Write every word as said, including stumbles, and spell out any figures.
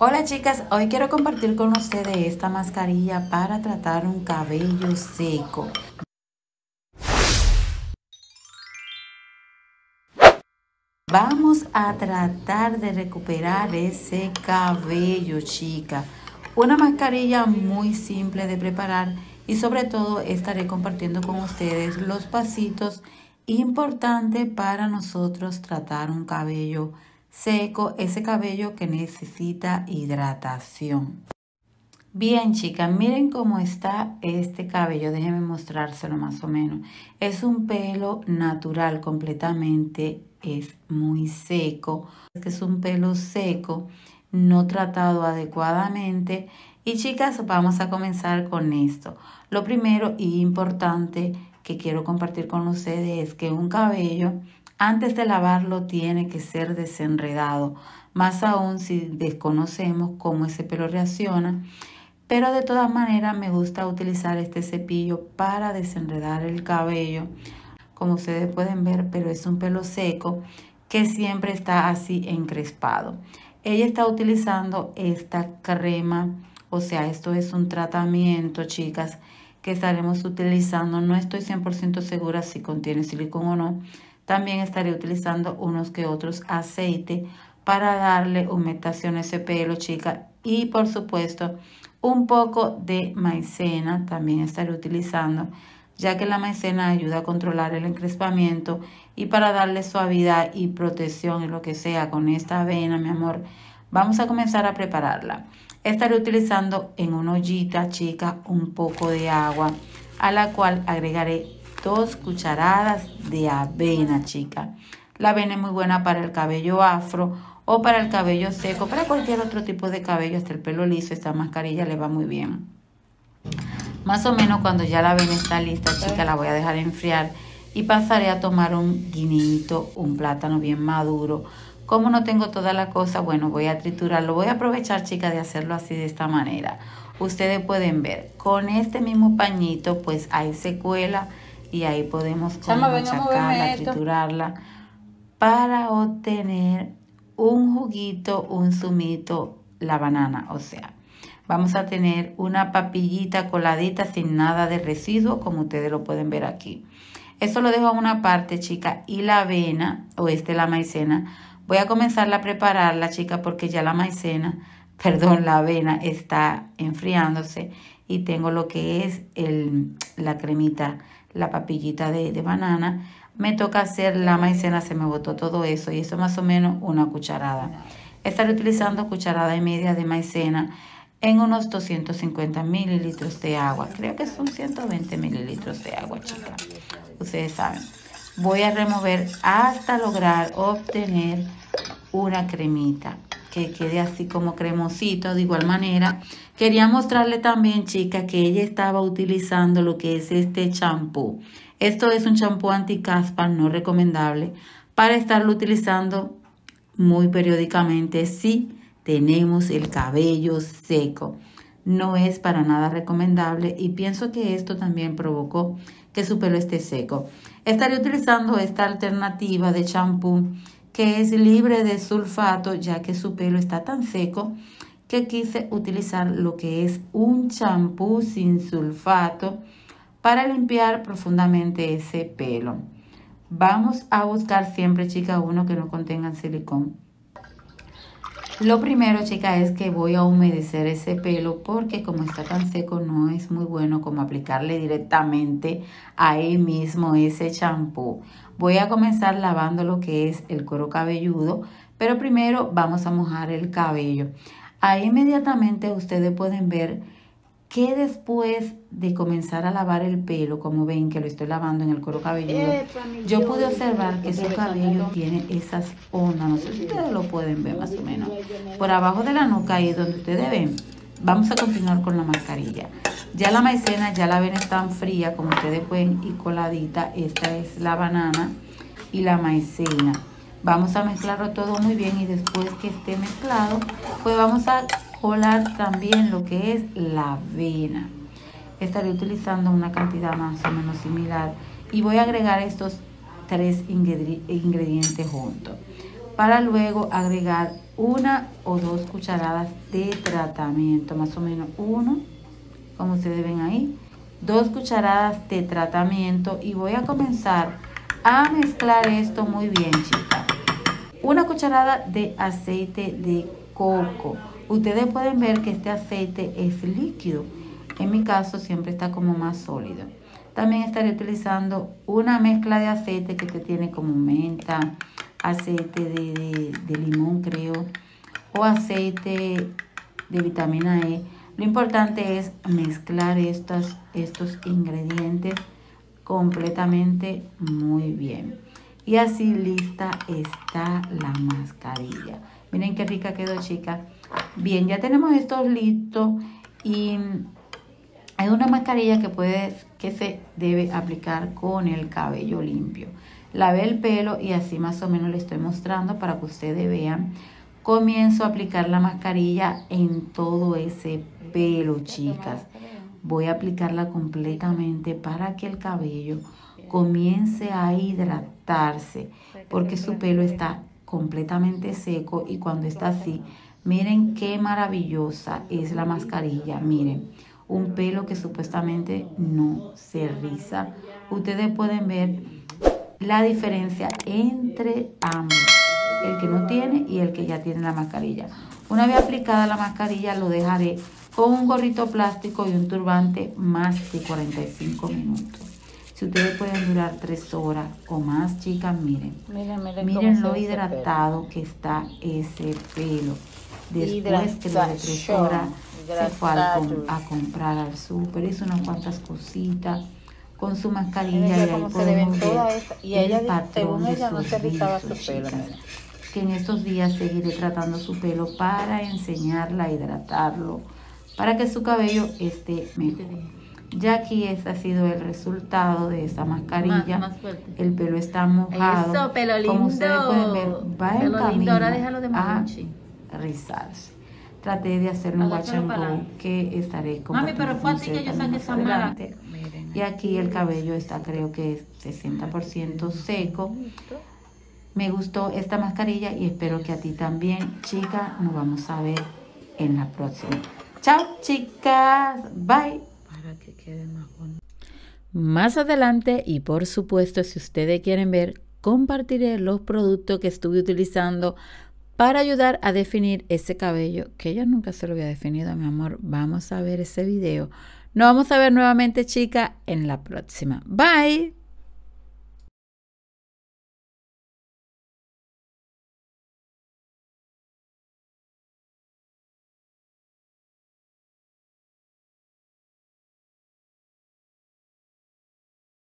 Hola chicas, hoy quiero compartir con ustedes esta mascarilla para tratar un cabello seco. Vamos a tratar de recuperar ese cabello, chica. Una mascarilla muy simple de preparar y sobre todo estaré compartiendo con ustedes los pasitos importantes para nosotros tratar un cabello seco, ese cabello que necesita hidratación. Bien, chicas, miren cómo está este cabello. Déjenme mostrárselo más o menos. Es un pelo natural completamente, es muy seco. Es un pelo seco, no tratado adecuadamente. Y chicas, vamos a comenzar con esto. Lo primero y importante que quiero compartir con ustedes es que un cabello, antes de lavarlo, tiene que ser desenredado. Más aún si desconocemos cómo ese pelo reacciona. Pero de todas maneras me gusta utilizar este cepillo para desenredar el cabello. Como ustedes pueden ver, pero es un pelo seco que siempre está así encrespado. Ella está utilizando esta crema, o sea, esto es un tratamiento, chicas, que estaremos utilizando. No estoy cien por ciento segura si contiene silicón o no. También estaré utilizando unos que otros aceites para darle humectación a ese pelo, chicas. Y por supuesto, un poco de maicena también estaré utilizando, ya que la maicena ayuda a controlar el encrespamiento y para darle suavidad y protección en lo que sea con esta avena, mi amor. Vamos a comenzar a prepararla. Estaré utilizando en una ollita, chica, un poco de agua, a la cual agregaré dos cucharadas de avena, chica. La avena es muy buena para el cabello afro o para el cabello seco, para cualquier otro tipo de cabello, hasta el pelo liso. Esta mascarilla le va muy bien. Más o menos cuando ya la avena está lista, chica, la voy a dejar enfriar y pasaré a tomar un guineito, un plátano bien maduro. Como no tengo toda la cosa, bueno, voy a triturarlo. Voy a aprovechar, chica, de hacerlo así de esta manera. Ustedes pueden ver, con este mismo pañito, pues ahí se cuela y ahí podemos machacarla, triturarla para obtener un juguito, un zumito, la banana. O sea, vamos a tener una papillita coladita sin nada de residuo, como ustedes lo pueden ver aquí. Esto lo dejo a una parte, chica, y la avena, o este la maicena, voy a comenzar a prepararla, chica, porque ya la maicena, perdón, la avena está enfriándose y tengo lo que es el, la cremita, la papillita de, de banana. Me toca hacer la maicena, se me botó todo eso y eso más o menos una cucharada. Estaré utilizando cucharada y media de maicena en unos doscientos cincuenta mililitros de agua. Creo que son ciento veinte mililitros de agua, chicas. Ustedes saben. Voy a remover hasta lograr obtener una cremita que quede así como cremosito. De igual manera, quería mostrarle también, chicas, que ella estaba utilizando lo que es este champú. Esto es un champú anticaspa no recomendable para estarlo utilizando muy periódicamente si tenemos el cabello seco. No es para nada recomendable y pienso que esto también provocó que su pelo esté seco. Estaré utilizando esta alternativa de champú que es libre de sulfato, ya que su pelo está tan seco que quise utilizar lo que es un champú sin sulfato para limpiar profundamente ese pelo. Vamos a buscar siempre, chicas, uno que no contenga silicón. Lo primero, chicas, es que voy a humedecer ese pelo porque como está tan seco no es muy bueno como aplicarle directamente ahí mismo ese champú. Voy a comenzar lavando lo que es el cuero cabelludo, pero primero vamos a mojar el cabello. Ahí inmediatamente ustedes pueden ver que después de comenzar a lavar el pelo, como ven que lo estoy lavando en el cuero cabelludo, yo pude observar que su cabello tiene esas ondas, no sé si ustedes lo pueden ver más o menos, por abajo de la nuca, ahí donde ustedes ven. Vamos a continuar con la mascarilla. Ya la maicena, ya la ven, tan fría, como ustedes pueden ir coladita. Esta es la banana y la maicena. Vamos a mezclarlo todo muy bien y después que esté mezclado, pues vamos a colar también lo que es la avena. Estaré utilizando una cantidad más o menos similar y voy a agregar estos tres ingredientes juntos. para luego agregar una o dos cucharadas de tratamiento, más o menos uno, como ustedes ven ahí, dos cucharadas de tratamiento, y voy a comenzar a mezclar esto muy bien, chicas. Una cucharada de aceite de coco. Ustedes pueden ver que este aceite es líquido. En mi caso siempre está como más sólido. También estaré utilizando una mezcla de aceite que tiene como menta, aceite de, de, de limón creo, o aceite de vitamina E. Lo importante es mezclar estos, estos ingredientes completamente muy bien. Y así lista está la mascarilla. Miren qué rica quedó, chicas. Bien, ya tenemos esto listo, y es una mascarilla que puede, que se debe aplicar con el cabello limpio. Lavé el pelo y así más o menos le estoy mostrando para que ustedes vean. Comienzo a aplicar la mascarilla en todo ese pelo, chicas. Voy a aplicarla completamente para que el cabello comience a hidratarse, porque su pelo está completamente seco, y cuando está así, miren qué maravillosa es la mascarilla. Miren, un pelo que supuestamente no se riza. Ustedes pueden ver la diferencia entre ambos, el que no tiene y el que ya tiene la mascarilla. Una vez aplicada la mascarilla, lo dejaré con un gorrito plástico y un turbante más de cuarenta y cinco minutos. Si ustedes pueden durar tres horas o más, chicas, miren. Miren, miren, miren lo hidratado que está ese pelo. Después que de tres horas se fue a, a comprar al súper, hizo unas cuantas cositas con su mascarilla, y ahí podemos ver y el patrón de sus rizos, chicas. Que en estos días seguiré tratando su pelo para enseñarla a hidratarlo, para que su cabello esté mejor. Ya aquí este ha sido el resultado de esta mascarilla. Más, más el pelo está mojado. Eso, pelo lindo. Como ustedes pueden ver, va en camino a rizarse. Traté de hacer un wash and go que estaré compartiendo con ustedes más adelante. Y aquí el cabello está, creo que es sesenta por ciento seco. Me gustó esta mascarilla y espero que a ti también, chicas. Nos vamos a ver en la próxima. Chao, chicas. Bye. Para que quede más bonito. Más adelante, y por supuesto, si ustedes quieren ver, compartiré los productos que estuve utilizando para ayudar a definir ese cabello que yo nunca se lo había definido, mi amor. Vamos a ver ese video. Nos vamos a ver nuevamente, chicas, en la próxima. Bye.